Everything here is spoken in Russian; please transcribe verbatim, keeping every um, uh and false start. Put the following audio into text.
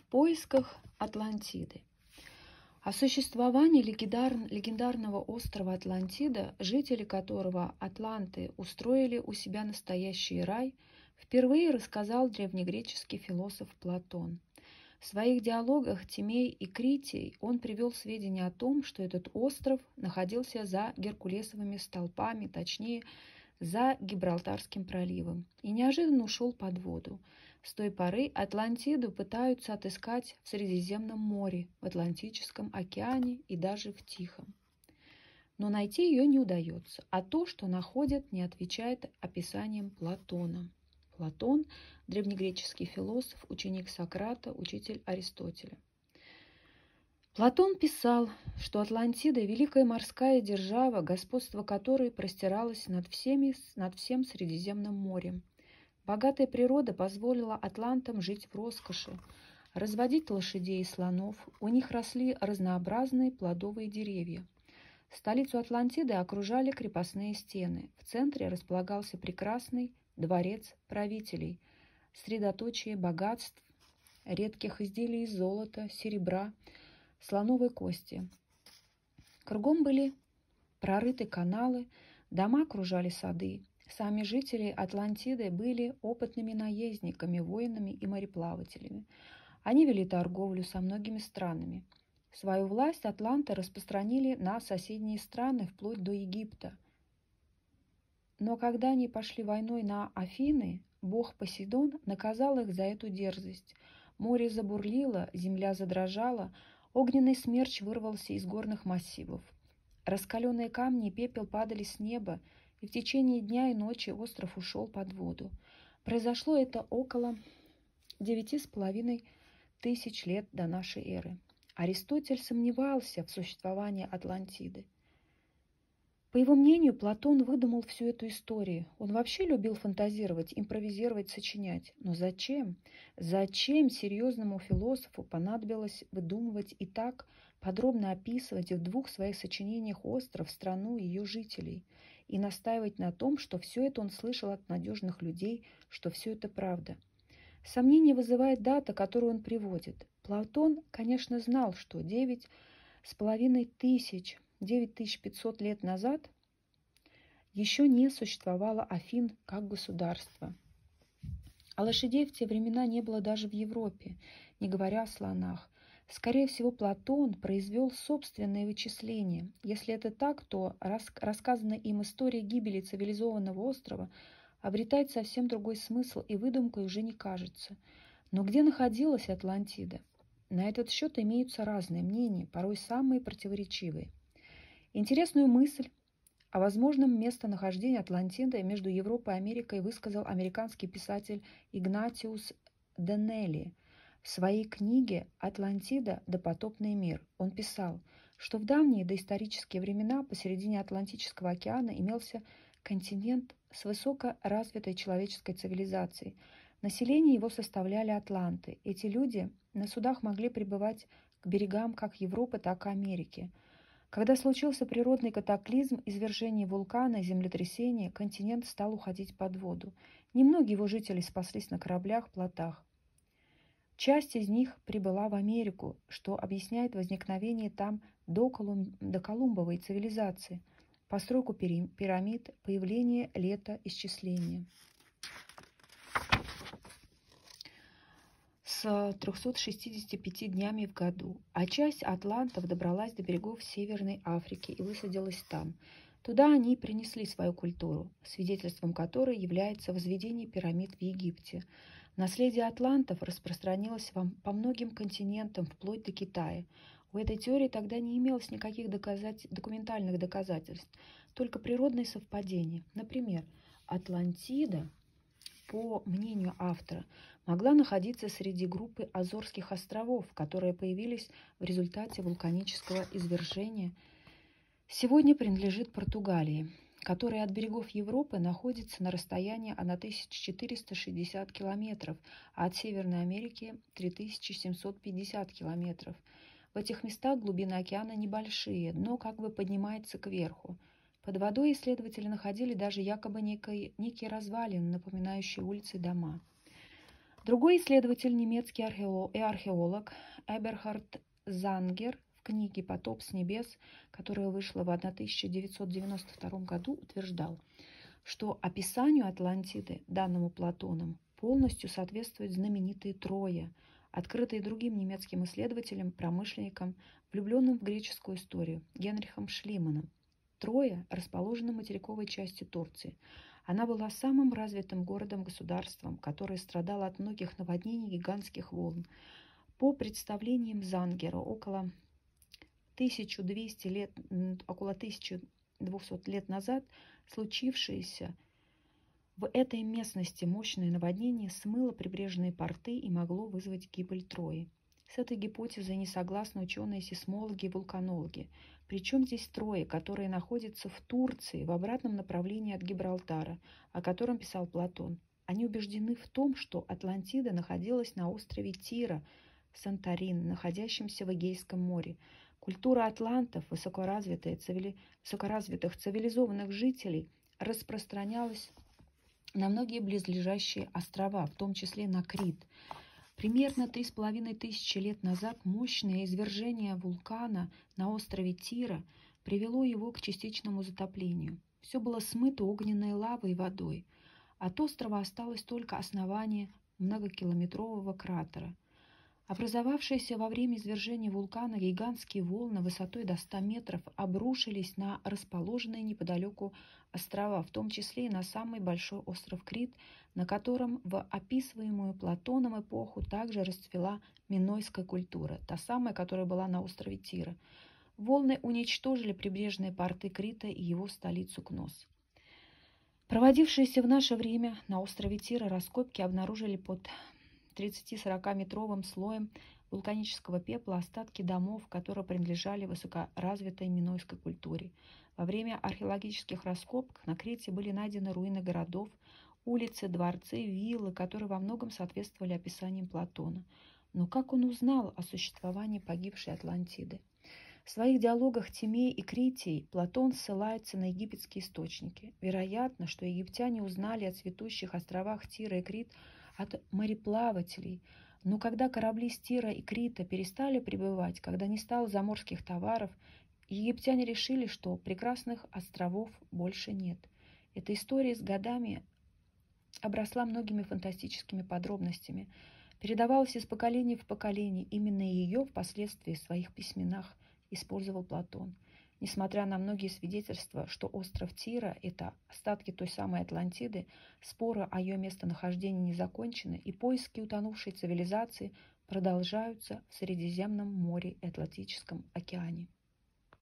поисках Атлантиды. О существовании легендар... легендарного острова Атлантида, жители которого атланты устроили у себя настоящий рай, впервые рассказал древнегреческий философ Платон. В своих диалогах Тимей и Критий он привел сведения о том, что этот остров находился за Геркулесовыми столпами, точнее, за Гибралтарским проливом, и неожиданно ушел под воду. С той поры Атлантиду пытаются отыскать в Средиземном море, в Атлантическом океане и даже в Тихом. Но найти ее не удается, а то, что находят, не отвечает описаниям Платона. Платон – древнегреческий философ, ученик Сократа, учитель Аристотеля. Платон писал, что Атлантида – великая морская держава, господство которой простиралось над, всеми, над всем Средиземным морем. Богатая природа позволила атлантам жить в роскоши, разводить лошадей и слонов, у них росли разнообразные плодовые деревья. Столицу Атлантиды окружали крепостные стены, в центре располагался прекрасный дворец правителей, средоточие богатств, редких изделий из золота, серебра, слоновой кости. Кругом были прорыты каналы, дома окружали сады. Сами жители Атлантиды были опытными наездниками, воинами и мореплавателями. Они вели торговлю со многими странами. Свою власть атланты распространили на соседние страны, вплоть до Египта. Но когда они пошли войной на Афины, бог Посейдон наказал их за эту дерзость. Море забурлило, земля задрожала, огненный смерч вырвался из горных массивов. Раскаленные камни и пепел падали с неба, и в течение дня и ночи остров ушел под воду. Произошло это около девяти с половиной тысяч лет до нашей эры. Аристотель сомневался в существовании Атлантиды. По его мнению, Платон выдумал всю эту историю. Он вообще любил фантазировать, импровизировать, сочинять. Но зачем? Зачем серьезному философу понадобилось выдумывать и так подробно описывать в двух своих сочинениях остров, страну и ее жителей, и настаивать на том, что все это он слышал от надежных людей, что все это правда? Сомнение вызывает дата, которую он приводит. Платон, конечно, знал, что девять с половиной тысяч девять тысяч пятьсот лет назад еще не существовало Афин как государства. А лошадей в те времена не было даже в Европе, не говоря о слонах. Скорее всего, Платон произвел собственные вычисления. Если это так, то рас рассказанная им история гибели цивилизованного острова обретает совсем другой смысл и выдумкой уже не кажется. Но где находилась Атлантида? На этот счет имеются разные мнения, порой самые противоречивые. Интересную мысль о возможном местонахождении Атлантиды между Европой и Америкой высказал американский писатель Игнатиус Деннелли в своей книге «Атлантида. Допотопный мир». Он писал, что в давние доисторические времена посередине Атлантического океана имелся континент с высокоразвитой человеческой цивилизацией. Население его составляли атланты. Эти люди на судах могли прибывать к берегам как Европы, так и Америки. Когда случился природный катаклизм, извержение вулкана, землетрясение, континент стал уходить под воду. Немногие его жители спаслись на кораблях, плотах. Часть из них прибыла в Америку, что объясняет возникновение там доколум... доколумбовой цивилизации, постройку пирамид, появление летоисчисления. С трёхсот шестидесятью пятью днями в году, а часть атлантов добралась до берегов Северной Африки и высадилась там. Туда они принесли свою культуру, свидетельством которой является возведение пирамид в Египте. Наследие атлантов распространилось по многим континентам, вплоть до Китая. У этой теории тогда не имелось никаких доказать... документальных доказательств, только природные совпадения. Например, Атлантида, по мнению автора, могла находиться среди группы Азорских островов, которые появились в результате вулканического извержения. Сегодня принадлежит Португалии, которая от берегов Европы находится на расстоянии тысяча четыреста шестьдесят километров, а от Северной Америки три тысячи семьсот пятьдесят километров. В этих местах глубины океана небольшие, но как бы поднимается кверху. Под водой исследователи находили даже якобы некие, некие развалины, напоминающие улицы и дома. Другой исследователь, немецкий археолог, и археолог Эберхард Зангер в книге «Потоп с небес», которая вышла в тысяча девятьсот девяносто втором году, утверждал, что описанию Атлантиды, данному Платоном, полностью соответствует знаменитые Троя, открытые другим немецким исследователем, промышленником, влюбленным в греческую историю, Генрихом Шлиманом. Троя расположена в материковой части Турции. Она была самым развитым городом-государством, которое страдало от многих наводнений и гигантских волн. По представлениям Зангера, около тысячи двухсот лет, около тысячи двухсот лет назад случившееся в этой местности мощное наводнение смыло прибрежные порты и могло вызвать гибель Трои. С этой гипотезой не согласны ученые-сейсмологи и вулканологи. Причем здесь Троя, которая находится в Турции, в обратном направлении от Гибралтара, о котором писал Платон. Они убеждены в том, что Атлантида находилась на острове Тира, Санторин, находящемся в Эгейском море. Культура атлантов, высокоразвитая, цивили... высокоразвитых цивилизованных жителей, распространялась на многие близлежащие острова, в том числе на Крит. Примерно три с половиной тысячи лет назад мощное извержение вулкана на острове Тира привело его к частичному затоплению. Все было смыто огненной лавой и водой. От острова осталось только основание многокилометрового кратера. Образовавшиеся во время извержения вулкана гигантские волны высотой до ста метров обрушились на расположенные неподалеку острова, в том числе и на самый большой остров Крит, на котором в описываемую Платоном эпоху также расцвела минойская культура, та самая, которая была на острове Тира. Волны уничтожили прибрежные порты Крита и его столицу Кнос. Проводившиеся в наше время на острове Тира раскопки обнаружили под тридцати-сорокаметровым слоем вулканического пепла остатки домов, которые принадлежали высокоразвитой минойской культуре. Во время археологических раскопок на Крите были найдены руины городов, улицы, дворцы, виллы, которые во многом соответствовали описаниям Платона. Но как он узнал о существовании погибшей Атлантиды? В своих диалогах Тимей и Критий Платон ссылается на египетские источники. Вероятно, что египтяне узнали о цветущих островах Тира и Крит от мореплавателей, но когда корабли с Тира и Крита перестали прибывать, когда не стало заморских товаров, египтяне решили, что прекрасных островов больше нет. Эта история с годами обросла многими фантастическими подробностями, передавалась из поколения в поколение. Именно ее впоследствии в своих письменах использовал Платон. Несмотря на многие свидетельства, что остров Тира – это остатки той самой Атлантиды, споры о ее местонахождении не закончены, и поиски утонувшей цивилизации продолжаются в Средиземном море и Атлантическом океане.